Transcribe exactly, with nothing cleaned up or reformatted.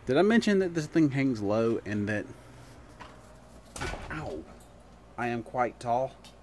Did I mention that this thing hangs low and that... Ow. I am quite tall?